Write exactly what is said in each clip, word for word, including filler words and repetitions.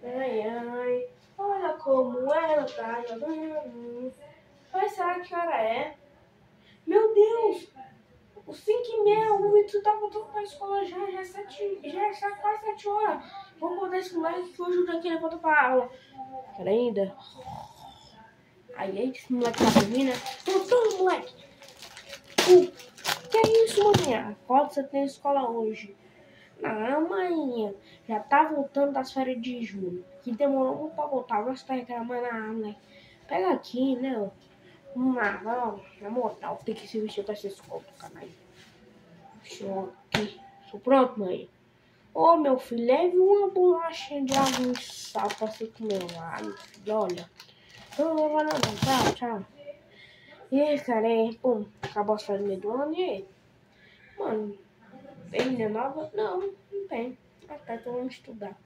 Ai, ai, olha como ela tá jogando. Mas será que hora é? Meu Deus! Os cinco e meia, o Vitor tá voltando pra escola já, já é sete, já é quase sete horas. Vamos botar esse moleque que hoje o daqui ele volta pra aula. Pera ainda. Aí, aí, esse moleque tá dormindo, né? Voltando, moleque! Uh, que é isso, maninha? Acorda, você tem escola hoje. Não, maninha. Já tá voltando das férias de julho. Que demorou muito pra voltar. Você tá reclamando, ah, moleque. Pega aqui, né? Vamos lá, vamos. Na moral, tem que se vestir pra ser escola, caralho. Show aqui. Tô pronto, mãe. Ô, meu filho, leve uma bolachinha de água e sal pra você comer lá, meu filho. Olha. Não, não, não, não. Tchau, tchau. E aí, cara, aí, pô, acabou as férias meio do ano, e aí? Mano, tem menina nova? Não, não tem. Até então vamos estudar.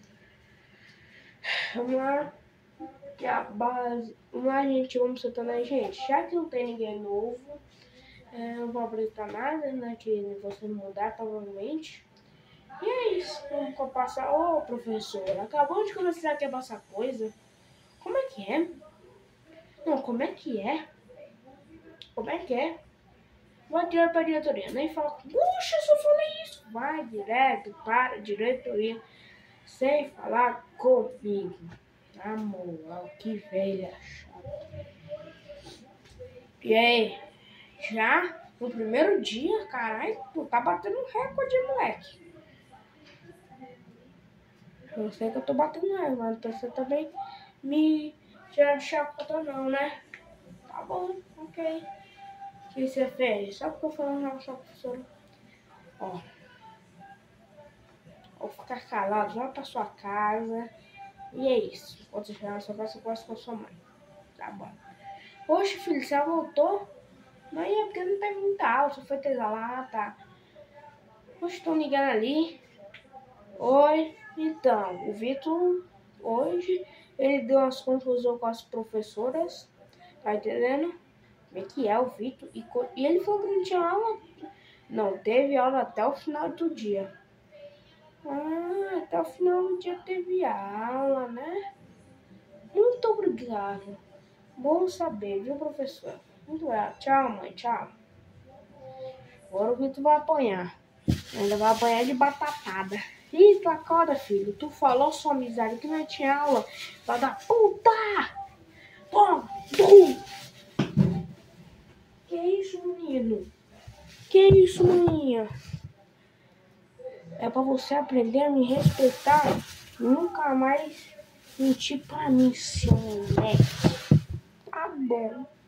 Vamos lá. Que a base. Vamos lá, gente, vamos soltando aí, gente. Já que não tem ninguém novo, é, não vou apresentar nada, né? Que você mudar, provavelmente. E é isso. Vamos passar. Ô, oh, professor, acabou de começar aqui a passar coisa. Como é que é? Não, como é que é? Como é que é? Vai direto pra diretoria, nem fala. Puxa, eu só falei isso. Vai direto para a diretoria. Sem falar comigo. Na moral, que velha chata. E aí? Já? No primeiro dia, caralho, tu tá batendo recorde, moleque. Eu sei que eu tô batendo recorde, mas você também me tirar de chacota não, né? Tá bom, ok. O que você fez? Só porque eu falei na sua professora. Ó. Vou ficar calado, vai pra sua casa. E é isso. Quando você chegar na sua casa, você conversa com a sua mãe. Tá bom. Poxa, filho, você já voltou? Mas é porque não teve muita aula, só foi ter lá, tá? Poxa, estão ligando ali. Oi. Então, o Vitor, hoje, ele deu umas confusões com as professoras. Tá entendendo? Como é que é o Vitor? E, e ele falou que não tinha aula. Não, teve aula até o final do dia. Ah, até o final do dia teve aula, né? Muito obrigado. Bom saber, viu, professor? Muito obrigado. Tchau, mãe. Tchau. Agora o Vitor vai apanhar. Ainda vai apanhar de batatada. Ih, tu acorda, filho. Tu falou sua miséria que não tinha aula. Vai dar puta! Toma! Bum! Que isso, menino? Que isso, maninha? É pra você aprender a me respeitar. Nunca mais mentir pra mim, seu moleque. Tá bom.